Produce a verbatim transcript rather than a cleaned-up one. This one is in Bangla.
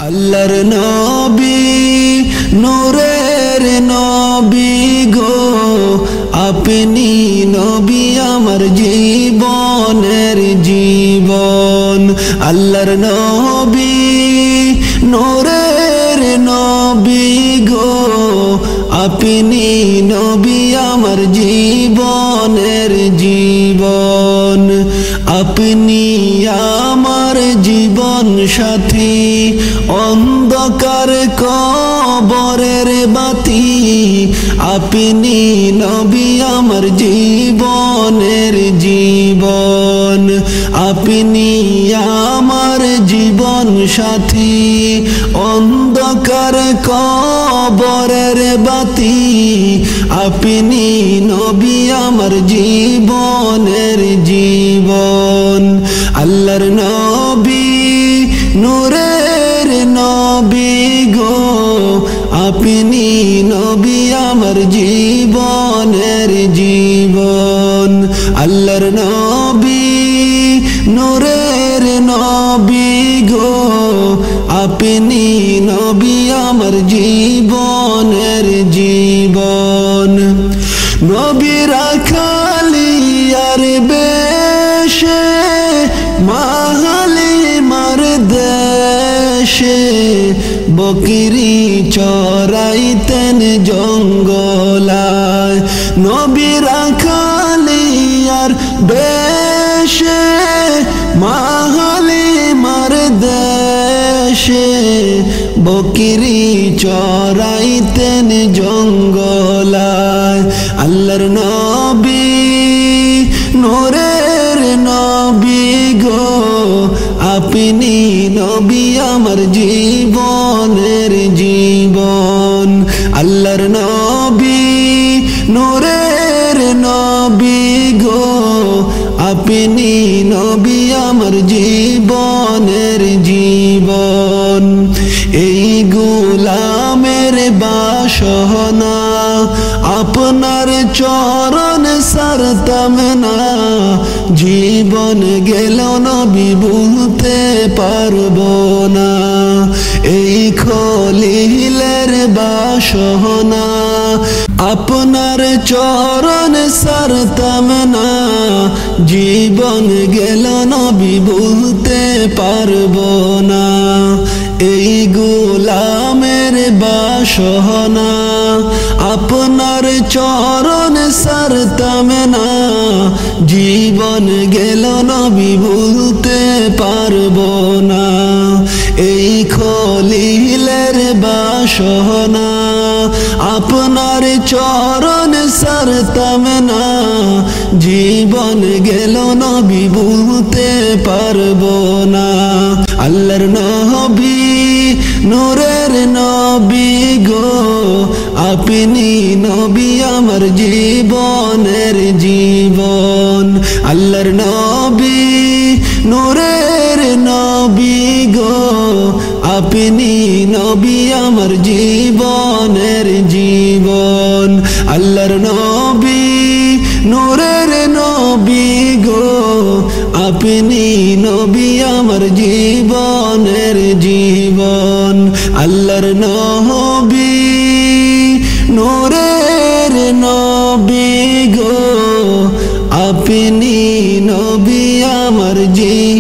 আল্লাহর নবী নূরের নবী গো আপনি নবী আমার জীবনের জীবন। আল্লাহর নবী নূরের নবী গো আপনি নবী আমার জীবনের জীবন। আপনি আমার জীবন সাথী অন্ধকার কবরের বাতি। আপনি নবী আমার জীবনের জীবন। আপনি আমার জীবন সাথী অন্ধকার কবরের বাতি। আপনি নবী আমার জীবনের জীবন। আল্লাহর নবী নূরের নবী গো আপনি নবী আমার জীবনের জীবন। আল্লাহর নবী নূরের নবী গো আপনি নবী আমার জীবনের জীবন। নবী রাখালিয়ার বেশে মাহালি মার দেশে বকরি চরাইতেন জঙ্গলায়। নবী রাখালিয়ার বেশে মাহালি মার দেশে বকরি চরাইতেন জঙ্গলায়। আল্লাহর নবী নূরের নবী গো আপনি নবী আমার জীবনের জীবন। আল্লাহর নবী নূরের নবী গো আপনি নবী আমার জীবনের জীবন। এই গোলামের বাসনা আপনার চরণ সারতাম না। জীবন গেল নবী ভুলতে পারবো না। এই খলিলের বাসনা আপনার চরণ সারতাম না। জীবন গেল নবী ভুলতে পারবো না। এই গোলামের বাসনা আপনার চরণ সারতাম না। জীবন গেল নবী ভুলতে পারবো না। এই খলিলের বাসনা আপনার চরণ সারতাম না। জীবন গেল নবী ভুলতে পারবো না। আল্লাহর নবী নূরের নবী গো আপনি নবী আমার জীবনের জীবন। আল্লাহর নবী নূরের নবী গো আপনি নবী আমার জীবনের জীবন। আল্লাহর নবী নূরের নবী গো আপনি নবী আমার জীবনের জীবন। আল্লাহর নবী নূরের নবী গো আপনি নবী আমার জীবন।